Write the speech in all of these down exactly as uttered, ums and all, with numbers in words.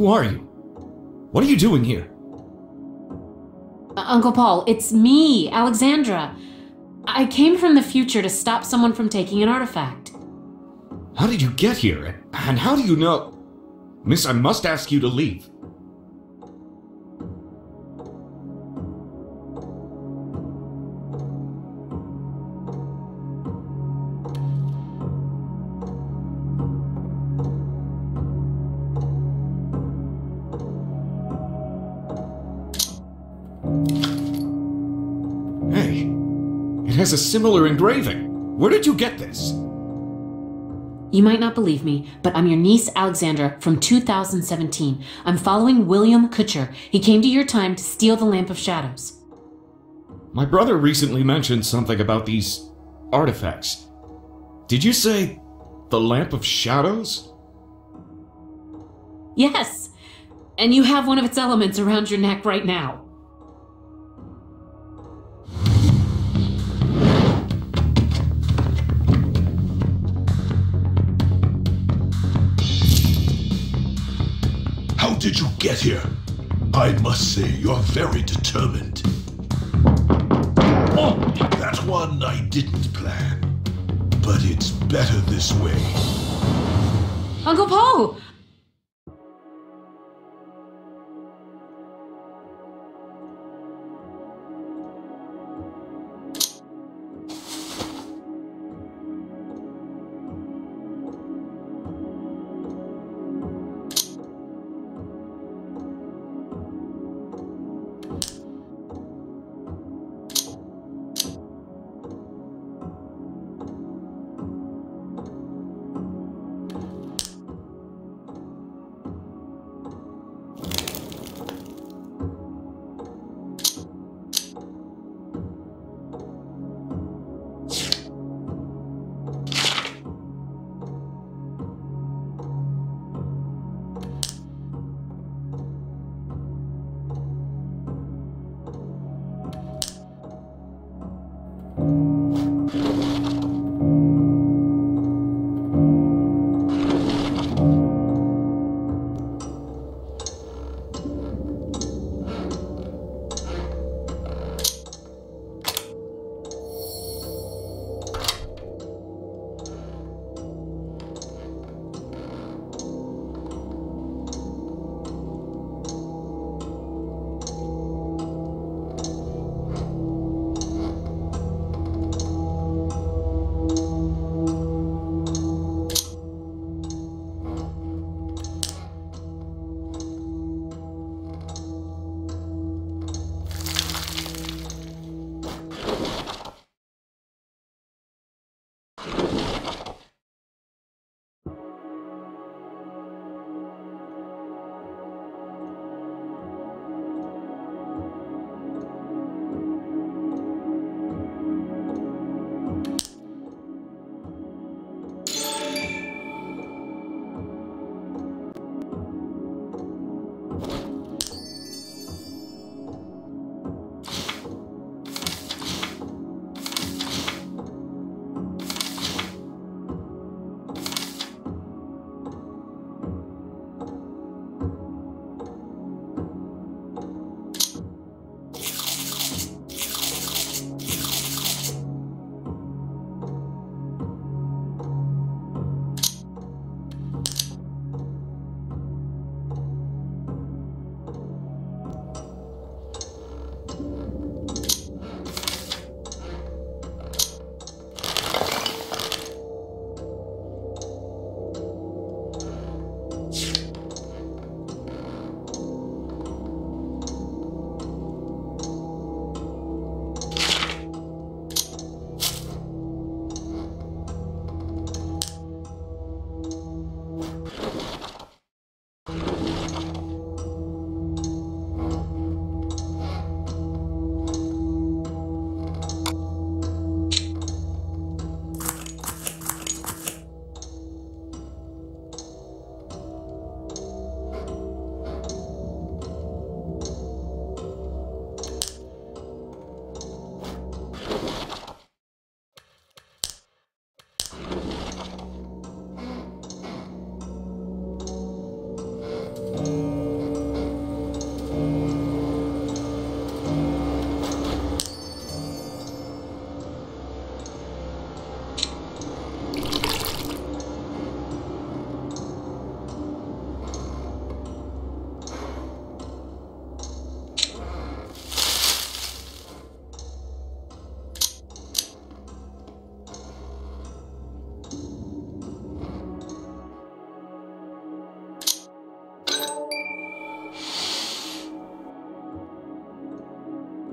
Who are you? What are you doing here? Uh, Uncle Paul, it's me, Alexandra. I came from the future to stop someone from taking an artifact. How did you get here? And how do you know? Miss, I must ask you to leave. Hey, it has a similar engraving. Where did you get this? You might not believe me, but I'm your niece Alexandra from two thousand seventeen. I'm following William Kutcher. He came to your time to steal the Lamp of Shadows. My brother recently mentioned something about these artifacts. Did you say the Lamp of Shadows? Yes, and you have one of its elements around your neck right now. How did you get here? I must say, you're very determined. Oh, that one I didn't plan. But it's better this way. Uncle Paul!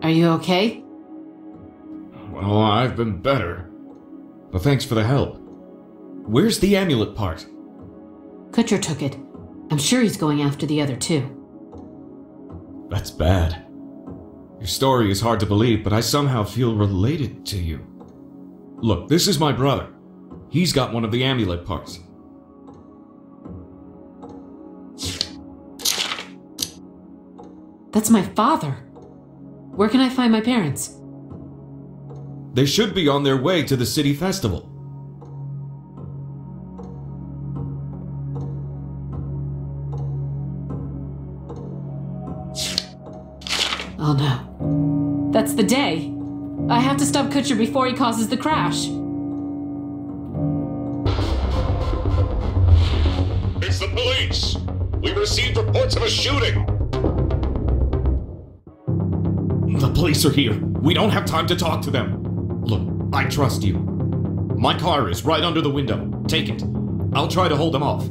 Are you okay? Well, I've been better. But thanks for the help. Where's the amulet part? Kutcher took it. I'm sure he's going after the other two. That's bad. Your story is hard to believe, but I somehow feel related to you. Look, this is my brother. He's got one of the amulet parts. That's my father. Where can I find my parents? They should be on their way to the city festival. Oh no. That's the day. I have to stop Kutcher before he causes the crash. It's the police! We received reports of a shooting! The police are here. We don't have time to talk to them. Look, I trust you. My car is right under the window. Take it. I'll try to hold them off.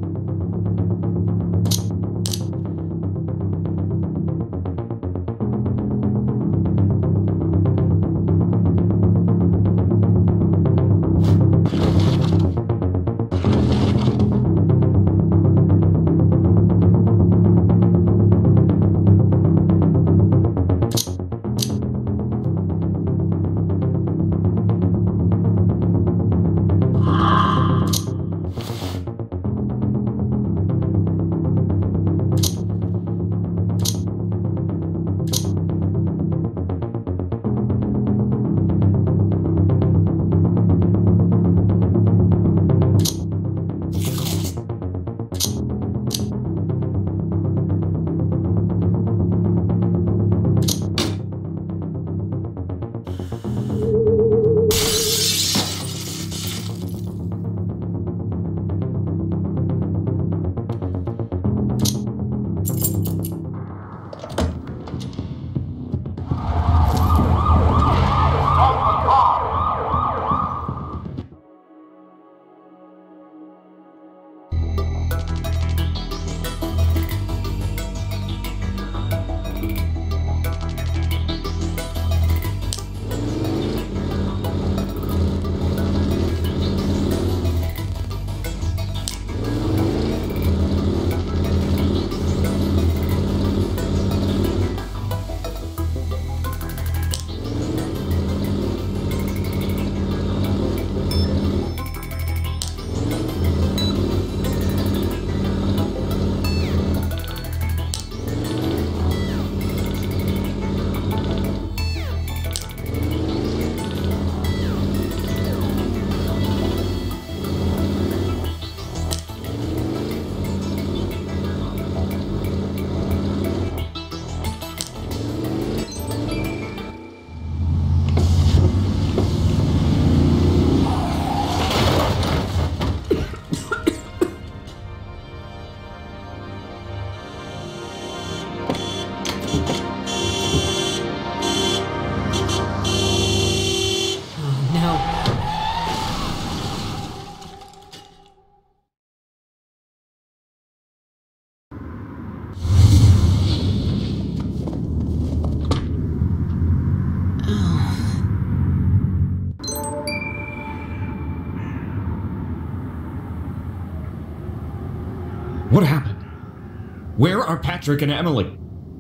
What happened? Where are Patrick and Emily?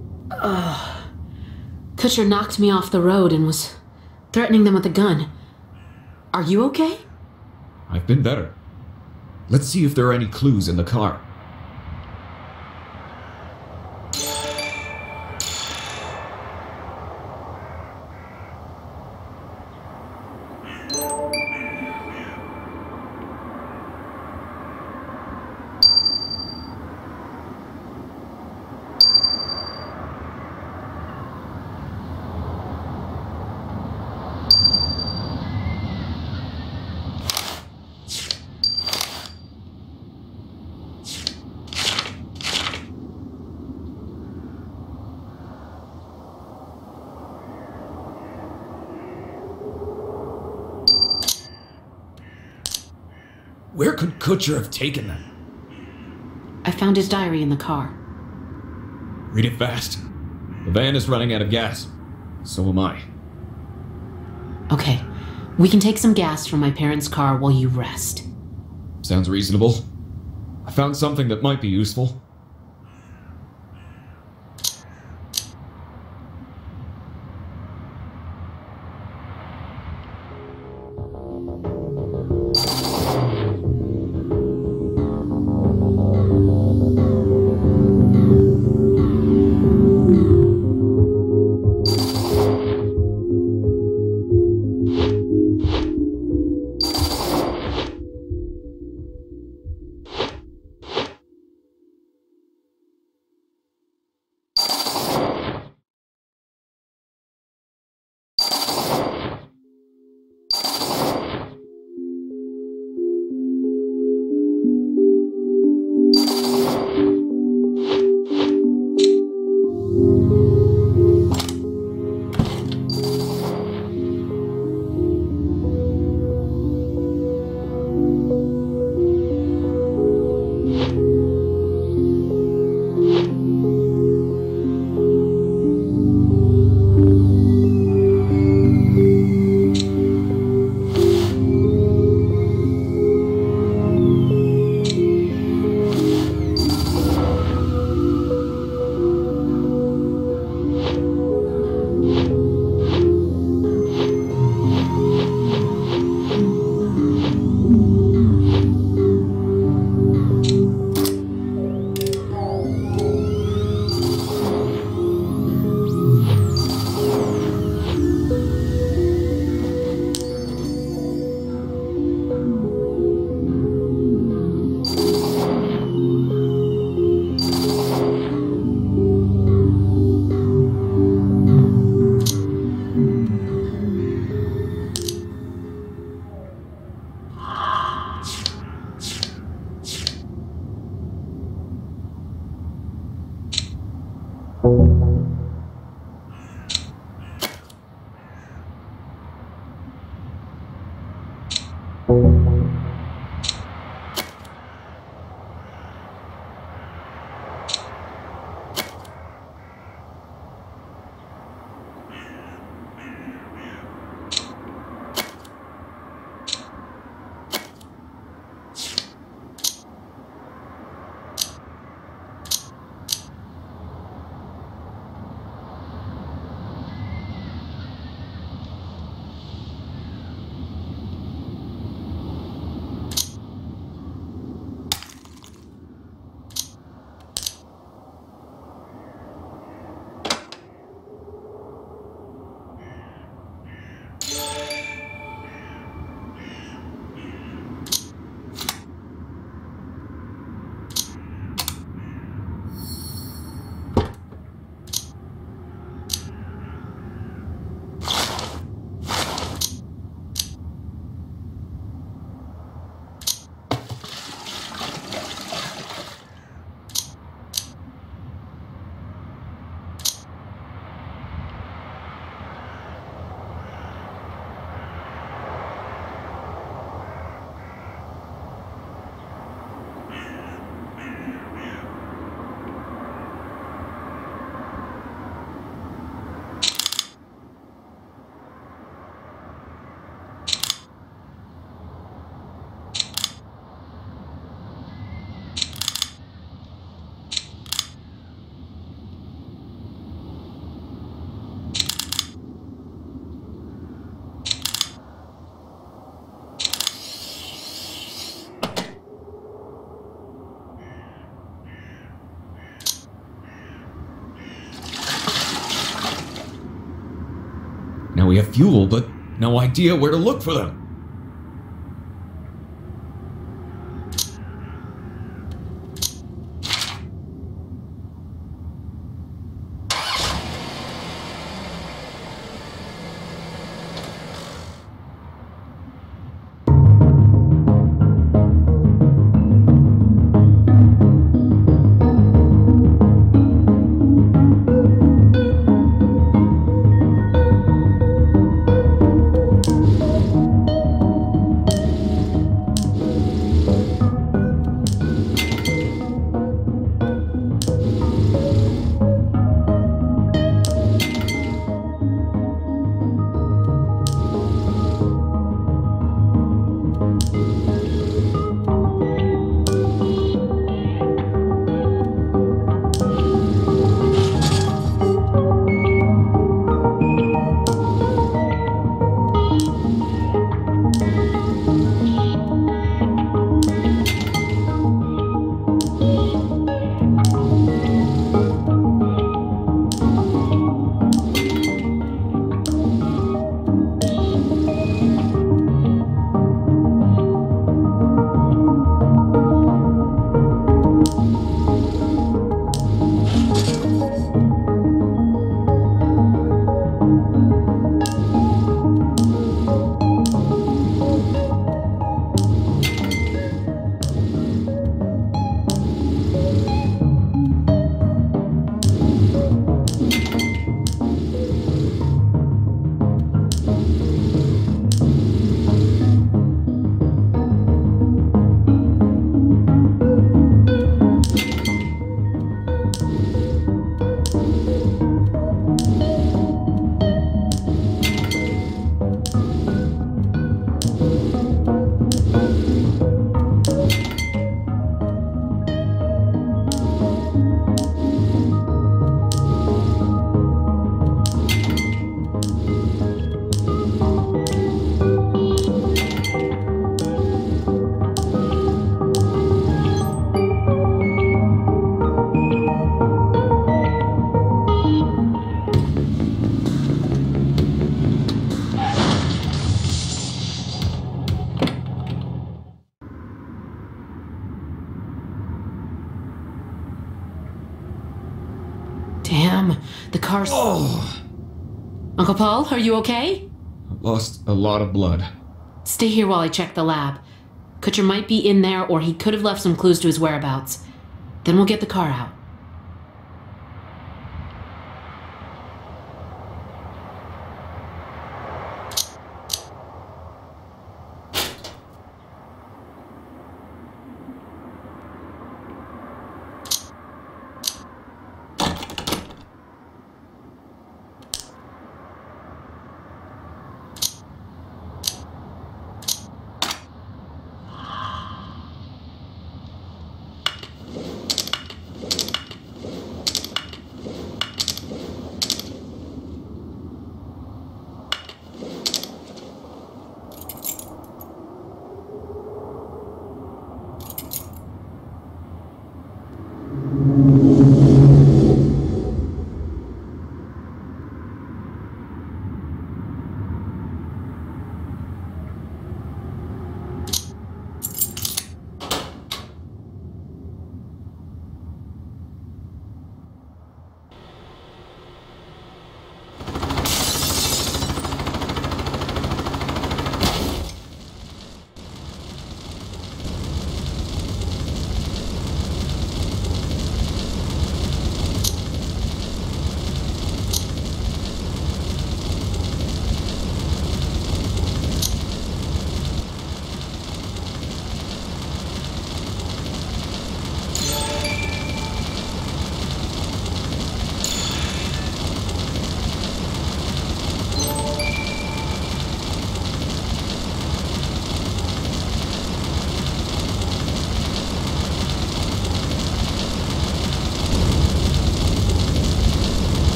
Ugh. Kutcher knocked me off the road and was threatening them with a gun. Are you okay? I've been better. Let's see if there are any clues in the car. Where could Kutcher have taken them? I found his diary in the car. Read it fast. The van is running out of gas. So am I. Okay, we can take some gas from my parents' car while you rest. Sounds reasonable. I found something that might be useful. Now we have fuel, but no idea where to look for them. Damn, the car's... Oh! Uncle Paul, are you okay? I've lost a lot of blood. Stay here while I check the lab. Kutcher might be in there, or he could have left some clues to his whereabouts. Then we'll get the car out.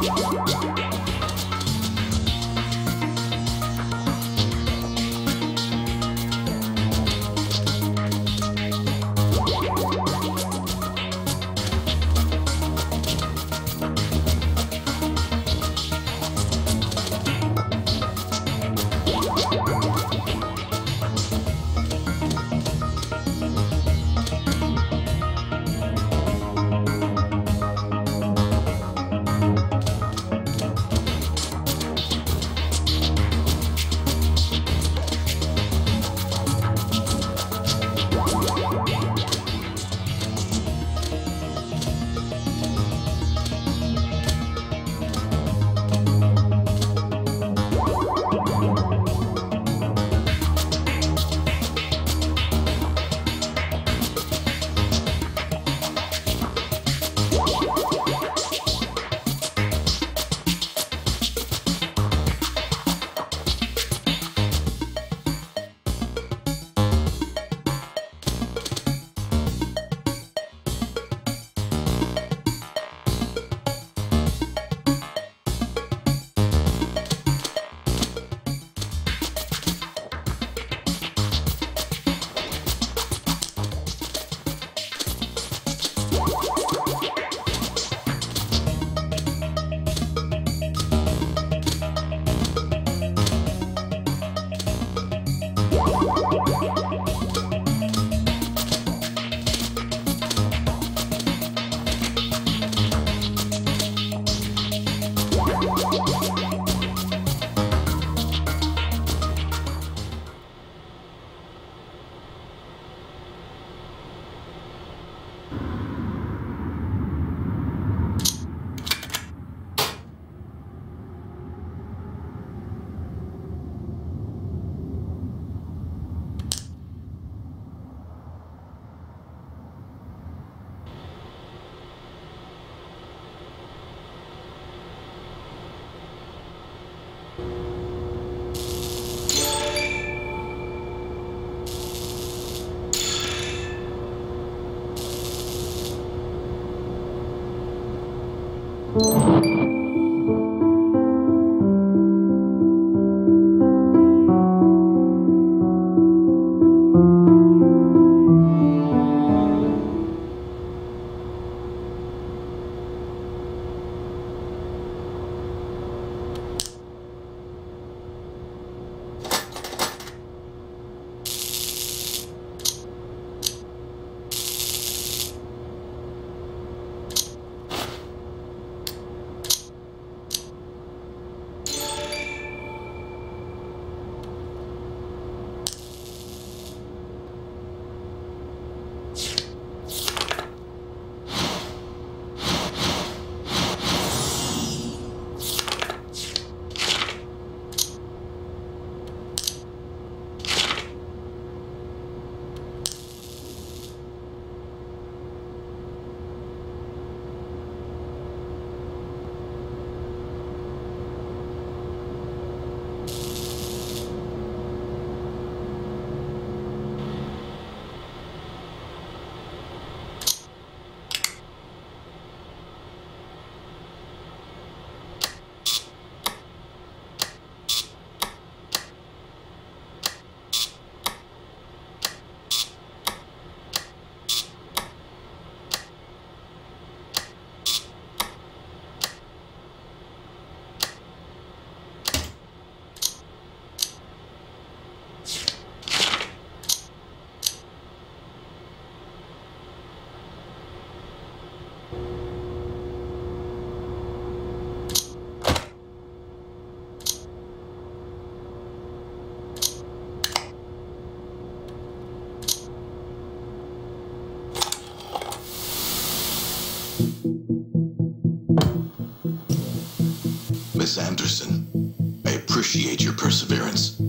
Miss Anderson, I appreciate your perseverance.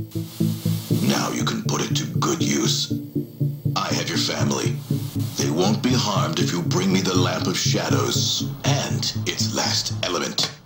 Now you can put it to good use. I have your family. They won't be harmed if you bring me the Lamp of Shadows and its last element.